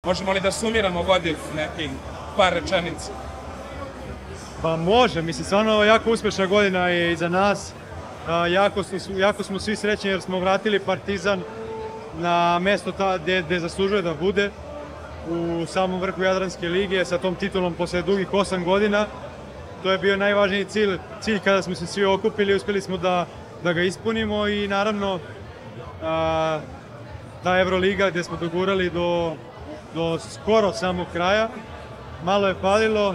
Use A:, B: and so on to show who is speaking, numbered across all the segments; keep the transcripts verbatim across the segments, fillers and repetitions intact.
A: Možemo li da sumiramo godinu nekih par rečenica?
B: Pa može, mislim, stvarno jako uspešna godina je iza nas. Jako, jako smo svi srećni jer smo vratili Partizan na mesto gde zaslužuje da bude, u samom vrhu Jadranske lige, sa tom titulom posle dugih osam godina. To je bio najvažniji cilj, cilj kada smo se svi okupili, uspeli smo da, da ga ispunimo i naravno a, ta Evroliga gde smo dogurali do, do skoro samog kraja. Malo je falilo,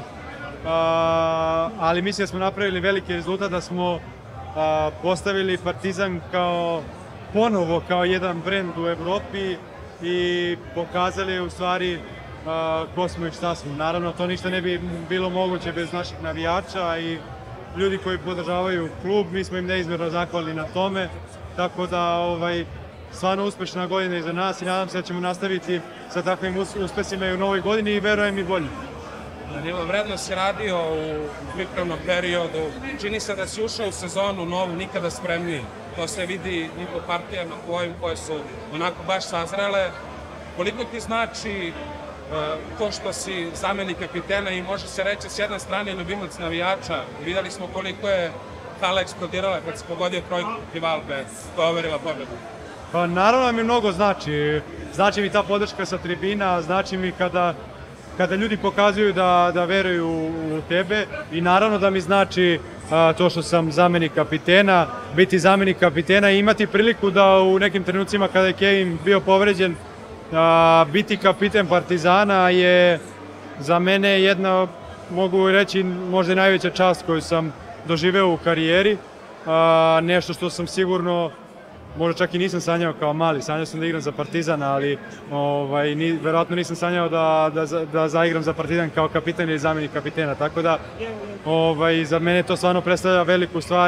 B: a, ali mislim da smo napravili veliki rezultat, da smo a, postavili Partizan kao ponovo kao jedan brend u Evropi i pokazali u stvari uh, ko smo i šta smo. Naravno, to ništa ne bi bilo moguće bez naših navijača i ljudi koji podržavaju klub. Mi smo im neizmjerno zahvalni na tome, tako da ovaj, stvarno uspešna godina iza nas i nadam se da ćemo nastaviti sa takvim uspesima i u novoj godini i verujem i bolje.
A: Danilo, vredno si radio u pripremnom periodu. Čini se da si ušao u sezonu novu nikada spremniji. To se vidi i po partijama koje su onako baš sazrele. Koliko ti znači to što si zamenik kapitena i može se reći s jedne strane ljubimac navijača? Videli smo koliko je hala eksplodirala kad se pogodio trojku protiv Albe, to overila pobedu.
B: Pa naravno mi mnogo znači. Znači mi ta podrška sa tribina, znači mi kada kada ljudi pokazuju da, da veruju u tebe i naravno da mi znači a, to što sam zamenik kapitena, biti zamenik kapitena i imati priliku da u nekim trenucima kada je Kevin bio povređen, a, biti kapiten Partizana je za mene jedna, mogu reći, možda i najveća čast koju sam doživeo u karijeri, a, nešto što sam sigurno možda čak i nisam sanjao kao mali, sanjao sam da igram za Partizan, ali ovaj, ni, verovatno nisam sanjao da, da, da zaigram za Partizan kao kapitan ili zamenik kapitena, tako da ovaj, za mene to stvarno predstavlja veliku stvar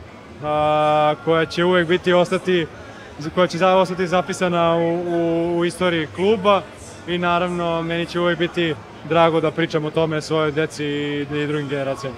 B: a, koja će uvek biti ostati, koja će ostati zapisana u, u, u istoriji kluba i naravno meni će uvek biti drago da pričam o tome svojoj deci i, i drugim generacijama.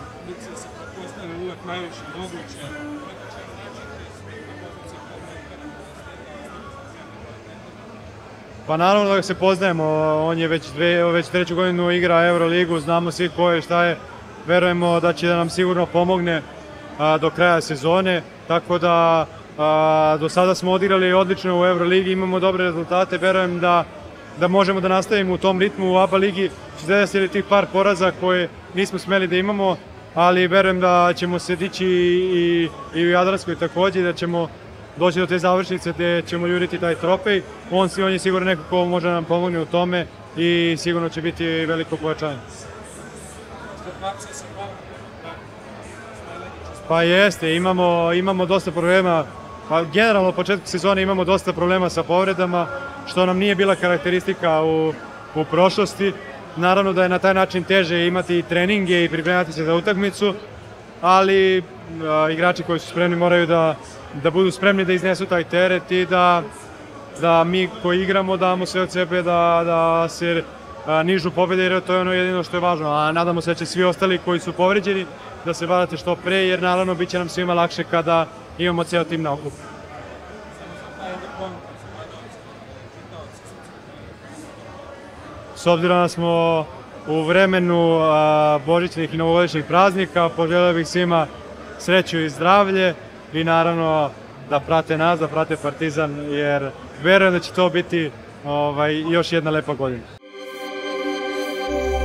B: Pa naravno da se poznajemo, on je već, dve, već treću godinu igra Euroligu, znamo svi ko je, šta je, verujemo da će da nam sigurno pomogne a, do kraja sezone, tako da a, do sada smo odigrali odlično u Euroligi, imamo dobre rezultate, verujem da, da možemo da nastavimo u tom ritmu u A B A ligi, će desiti tih par poraza koje nismo smeli da imamo, ali verujem da ćemo se dići i, i u Jadranskoj takođe, da ćemo doći do te završnice gde ćemo juriti taj trofej. On, on je sigurno neko ko može nam pomogne u tome i sigurno će biti veliko pojačanje. Pa jeste, imamo, imamo dosta problema, pa generalno u početku sezone imamo dosta problema sa povredama, što nam nije bila karakteristika u, u prošlosti. Naravno da je na taj način teže imati treninge i pripremati se za utakmicu, ali a, igrači koji su spremni moraju da da budu spremni da iznesu taj teret i da, da mi koji igramo damo sve od sebe da, da se a, nižu pobjede, jer to je ono jedino što je važno. A nadamo se da će svi ostali koji su povređeni da se vrate što pre, jer naravno bit će nam svima lakše kada imamo ceo tim na okupu. S obzirom da smo u vremenu a, božićnih i novogodišnjih praznika, poželeo bih svima sreću i zdravlje i naravno da prate nas, da prate Partizan, jer verujem da će to biti ovaj, još jedna lepa godina.